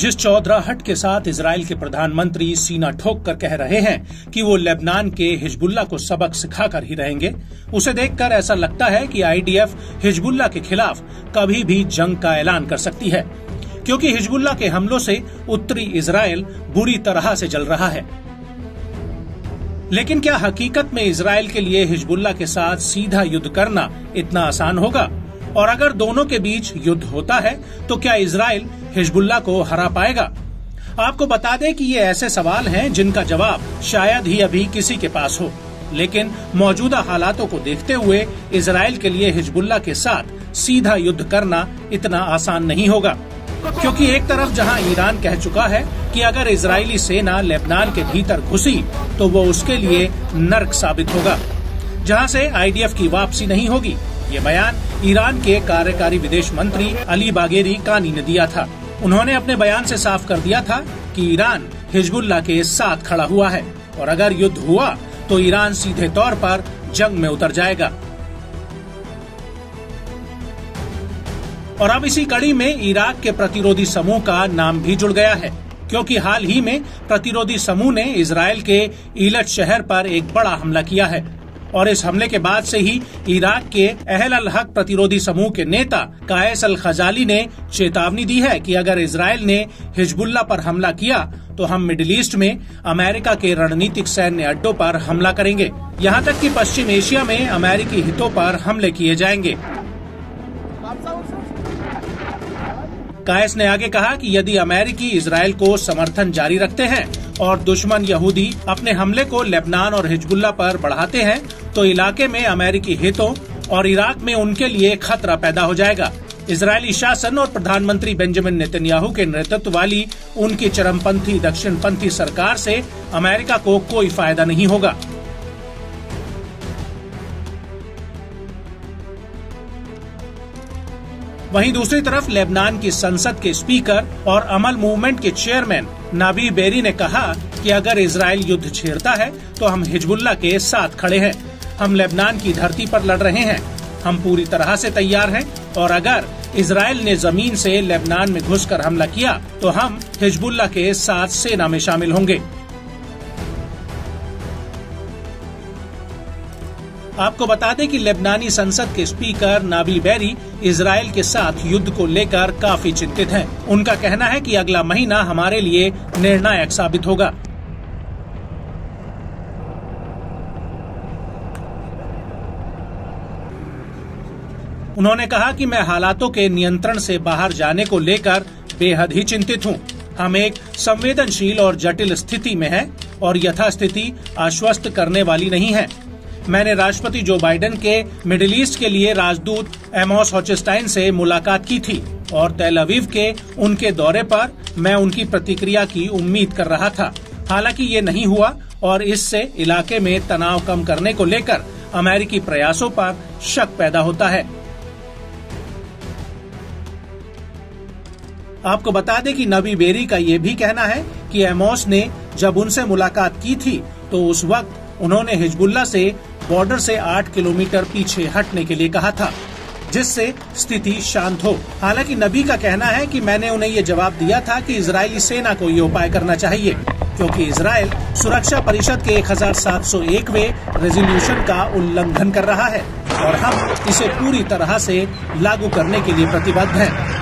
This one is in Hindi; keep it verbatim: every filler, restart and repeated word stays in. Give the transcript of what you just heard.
जिस चौधराहट के साथ इजराइल के प्रधानमंत्री सीना ठोक कर कह रहे हैं कि वो लेबनान के हिजबुल्लाह को सबक सिखाकर ही रहेंगे, उसे देखकर ऐसा लगता है कि आईडीएफ हिजबुल्लाह के खिलाफ कभी भी जंग का ऐलान कर सकती है, क्योंकि हिजबुल्लाह के हमलों से उत्तरी इजराइल बुरी तरह से जल रहा है। लेकिन क्या हकीकत में इजराइल के लिए हिजबुल्लाह के साथ सीधा युद्ध करना इतना आसान होगा? और अगर दोनों के बीच युद्ध होता है तो क्या इजराइल हिजबुल्लाह को हरा पाएगा? आपको बता दें कि ये ऐसे सवाल हैं जिनका जवाब शायद ही अभी किसी के पास हो, लेकिन मौजूदा हालातों को देखते हुए इजराइल के लिए हिजबुल्लाह के साथ सीधा युद्ध करना इतना आसान नहीं होगा, क्योंकि एक तरफ जहां ईरान कह चुका है कि अगर इजरायली सेना लेबनान के भीतर घुसी तो वो उसके लिए नर्क साबित होगा, जहां से आईडीएफ की वापसी नहीं होगी। ये बयान ईरान के कार्यकारी विदेश मंत्री अली बागेरी कानी ने दिया था। उन्होंने अपने बयान से साफ कर दिया था कि ईरान हिजबुल्लाह के साथ खड़ा हुआ है और अगर युद्ध हुआ तो ईरान सीधे तौर पर जंग में उतर जाएगा। और अब इसी कड़ी में इराक के प्रतिरोधी समूह का नाम भी जुड़ गया है, क्योंकि हाल ही में प्रतिरोधी समूह ने इजराइल के ईलट शहर पर एक बड़ा हमला किया है और इस हमले के बाद से ही इराक के अहल अल हक प्रतिरोधी समूह के नेता कायस अल खजाली ने चेतावनी दी है कि अगर इजराइल ने हिजबुल्लाह पर हमला किया तो हम मिडिल ईस्ट में अमेरिका के रणनीतिक सैन्य अड्डों पर हमला करेंगे, यहाँ तक कि पश्चिम एशिया में अमेरिकी हितों पर हमले किए जाएंगे। कायस ने आगे कहा कि यदि अमेरिकी इजराइल को समर्थन जारी रखते हैं और दुश्मन यहूदी अपने हमले को लेबनान और हिजबुल्लाह पर बढ़ाते हैं तो इलाके में अमेरिकी हितों और इराक में उनके लिए खतरा पैदा हो जाएगा। इजरायली शासन और प्रधानमंत्री बेंजामिन नेतन्याहू के नेतृत्व वाली उनकी चरमपंथी दक्षिणपंथी सरकार से अमेरिका को कोई फायदा नहीं होगा। वहीं दूसरी तरफ लेबनान की संसद के स्पीकर और अमल मूवमेंट के चेयरमैन नाबी बेरी ने कहा कि अगर इजराइल युद्ध छेड़ता है तो हम हिजबुल्लाह के साथ खड़े हैं। हम लेबनान की धरती पर लड़ रहे हैं, हम पूरी तरह से तैयार हैं और अगर इजराइल ने जमीन से लेबनान में घुसकर हमला किया तो हम हिजबुल्लाह के साथ सेना में शामिल होंगे। आपको बता दें कि लेबनानी संसद के स्पीकर नाबी बेरी इजराइल के साथ युद्ध को लेकर काफी चिंतित हैं। उनका कहना है कि अगला महीना हमारे लिए निर्णायक साबित होगा। उन्होंने कहा कि मैं हालातों के नियंत्रण से बाहर जाने को लेकर बेहद ही चिंतित हूं। हम एक संवेदनशील और जटिल स्थिति में हैं और यथास्थिति आश्वस्त करने वाली नहीं है। मैंने राष्ट्रपति जो बाइडेन के मिडिल ईस्ट के लिए राजदूत एमोस हॉचस्टाइन से मुलाकात की थी और तेल अवीव के उनके दौरे पर मैं उनकी प्रतिक्रिया की उम्मीद कर रहा था। हालांकि ये नहीं हुआ और इससे इलाके में तनाव कम करने को लेकर अमेरिकी प्रयासों पर शक पैदा होता है। आपको बता दें कि नबी बेरी का ये भी कहना है कि एमोस ने जब उनसे मुलाकात की थी तो उस वक्त उन्होंने हिजबुल्लाह से बॉर्डर से आठ किलोमीटर पीछे हटने के लिए कहा था, जिससे स्थिति शांत हो। हालांकि नबी का कहना है कि मैंने उन्हें ये जवाब दिया था कि इजरायली सेना को ये उपाय करना चाहिए, क्योंकि इजराइल सुरक्षा परिषद के एक हजार सात सौ एकवें रेजोल्यूशन का उल्लंघन कर रहा है और हम इसे पूरी तरह से लागू करने के लिए प्रतिबद्ध हैं।